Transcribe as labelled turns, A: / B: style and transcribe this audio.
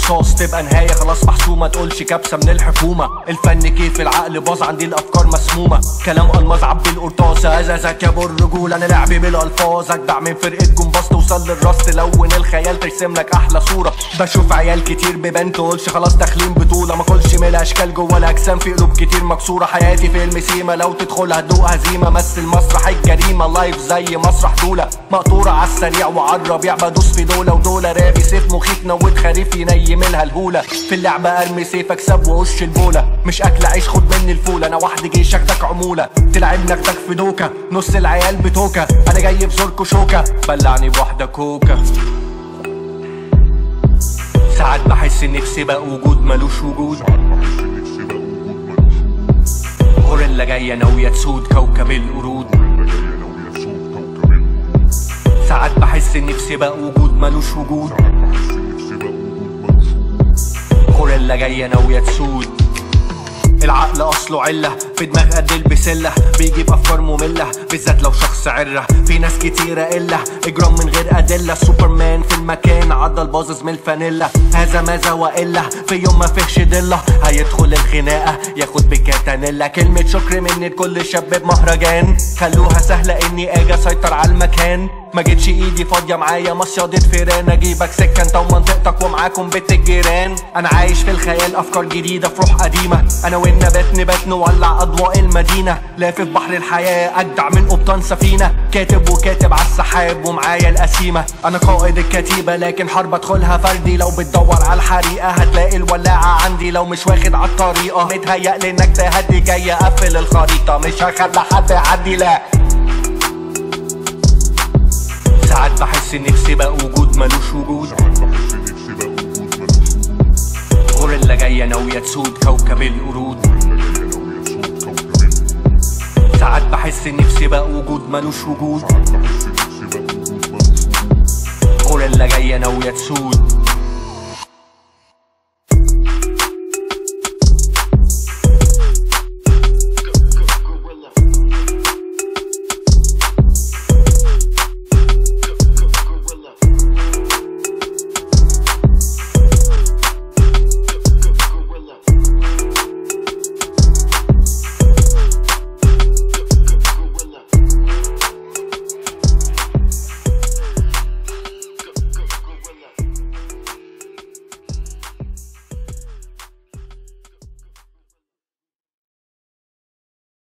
A: رصاص تبقى نهاية خلاص محسومة، تقولش كبسة من الحكومة. الفن كيف العقل باظ، عندي الافكار مسمومة، كلام الماظ عبي القرطاس، ازازك يا ابو الرجولة. انا لعبي بالالفاظ اجدع من فرقة جمباز، توصل للراس تلون الخيال ترسم لك احلى صورة. بشوف عيال كتير ببان تقولش خلاص داخلين بطولة، ما كلش من الاشكال جوه الاجسام في قلوب كتير مكسورة. حياتي فيلم سيما لو تدخل هتدوق هزيمة، مثل مسرح الجريمة لايف زي مسرح دولة. مقطورة عالسريع وعالربيع بدوس في دولة ودولة، رابي سيف مخيف نوت خريف ينيم الهلهولة. في اللعبة ارمي سيف اكسب ووش البولة، مش اكل عيش خد مني الفولة. انا وحدي جيش اخدك عمولة، تلعب ناخدك في دوكة، نص العيال بتوكة. انا جاي بزوركو شوكة، بلعني بواحدة كوكا. ساعات بحس نفسي بقى وجود ملوش وجود، غوريلا جاية ناوية تسود كوكب القرود. ساعات بحس نفسي بقى وجود ملوش وجود، غوريلا جاية ناوية تسود. العقل اصله عله، في دماغ قد البسله، بيجيب افكار ممله بالذات لو شخص عره. في ناس كتيره الا اجرام من غير ادله، سوبرمان في المكان عضل باظظ من الفانيلا. هذا ماذا والا في يوم ما فيهش ضله، هيدخل الخناقه ياخد بكاتانيلا. كلمه شكر مني لكل شاب بمهرجان، خلوها سهله اني اجي اسيطر على المكان. ما جيتش ايدي فاضيه معايا مصيادة فيران، اجيبك سكه انت ومنطقتك ومعاكم بيت الجيران. انا عايش في الخيال افكار جديده في روح قديمه، انا والنبات نبات نولع اضواء المدينه. لافف بحر الحياه اجدع من قبطان سفينه، كاتب وكاتب عالسحاب ومعايا القسيمه. انا قائد الكتيبه لكن حرب ادخلها فردي، لو بتدور على الحريقه هتلاقي الولاعه عندي. لو مش واخد عالطريقه متهيألي انك تهدي، جاي اقفل الخريطه مش هخلي حد يعدي لا. ساعات بحس نفسي بقى وجود ملوش وجود، غوريلا جاية ناوية تسود كوكب القرود. ساعات بحس نفسي بقى وجود ملوش وجود، غوريلا جاية ناوية تسود.